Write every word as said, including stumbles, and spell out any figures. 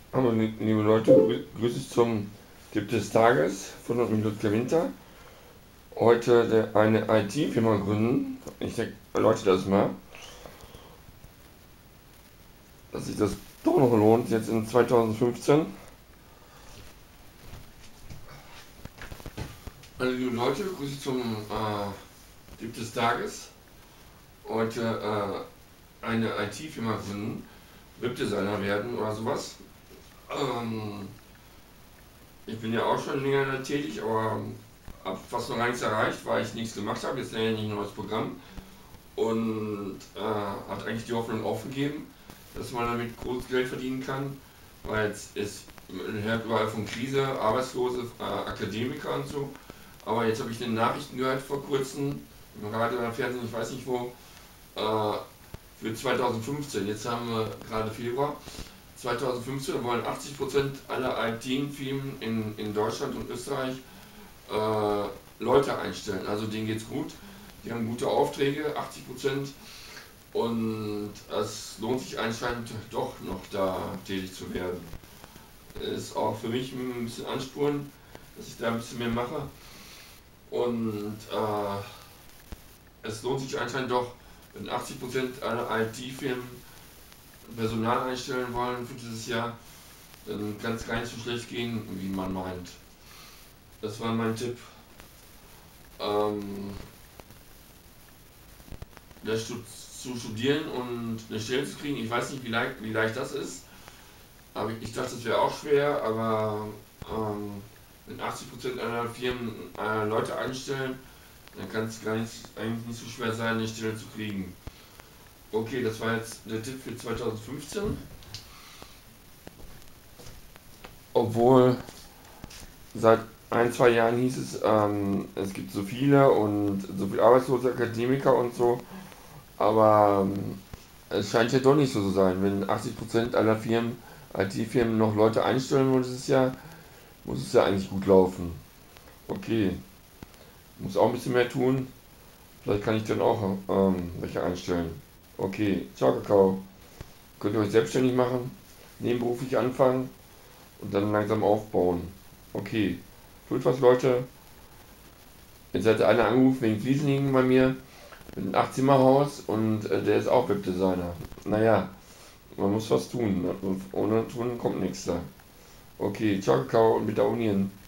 Hallo liebe Leute, grü- grüß dich zum Tipp des Tages von Ludger Winter. Heute der, eine I T-Firma gründen. Ich erläutere das mal, dass sich das doch noch lohnt, jetzt in zweitausendfünfzehn. Hallo liebe Leute, grüß dich zum äh, Tipp des Tages. Heute äh, eine I T-Firma gründen, Webdesigner werden oder sowas. Ähm, ich bin ja auch schon länger tätig, aber habe fast noch gar nichts erreicht, weil ich nichts gemacht habe. Jetzt lerne ich ein neues Programm. Und äh, hat eigentlich die Hoffnung aufgegeben, dass man damit groß Geld verdienen kann, weil jetzt ist, man hört überall von Krise, Arbeitslose, äh, Akademiker und so. Aber jetzt habe ich den Nachrichten gehört vor kurzem, im Radio oder im Fernsehen, ich weiß nicht wo, äh, für zweitausendfünfzehn, jetzt haben wir gerade Februar, zweitausendfünfzehn wollen achtzig Prozent aller I T-Firmen in, in Deutschland und Österreich äh, Leute einstellen. Also denen geht's gut, die haben gute Aufträge, achtzig Prozent. Und es lohnt sich anscheinend doch noch da tätig zu werden. Ist auch für mich ein bisschen Ansporn, dass ich da ein bisschen mehr mache. Und äh, es lohnt sich anscheinend doch, wenn achtzig Prozent aller I T-Firmen Personal einstellen wollen für dieses Jahr, dann kann es gar nicht so schlecht gehen, wie man meint. Das war mein Tipp. Ähm, das zu studieren und eine Stelle zu kriegen, ich weiß nicht, wie leicht, wie leicht das ist. Aber ich dachte, es wäre auch schwer, aber ähm, wenn achtzig Prozent aller Firmen äh, Leute einstellen, dann kann es gar nicht, eigentlich nicht so schwer sein, eine Stelle zu kriegen. Okay, das war jetzt der Tipp für zweitausendfünfzehn. Obwohl seit ein, zwei Jahren hieß es, ähm, es gibt so viele und so viele arbeitslose Akademiker und so, aber ähm, es scheint ja doch nicht so zu sein. Wenn achtzig Prozent aller Firmen, I T-Firmen noch Leute einstellen wollen dieses Jahr, muss es ja eigentlich gut laufen. Okay, muss auch ein bisschen mehr tun. Vielleicht kann ich dann auch ähm, welche einstellen. Okay, ciao Kakao. Könnt ihr euch selbstständig machen, nebenberuflich anfangen und dann langsam aufbauen. Okay, tut was Leute. Jetzt hat einer angerufen wegen Fliesenlegen bei mir mit einem Acht-Zimmer-Haus und äh, der ist auch Webdesigner. Naja, man muss was tun. Ohne tun kommt nichts da. Okay, ciao Kakao und bitte abonnieren.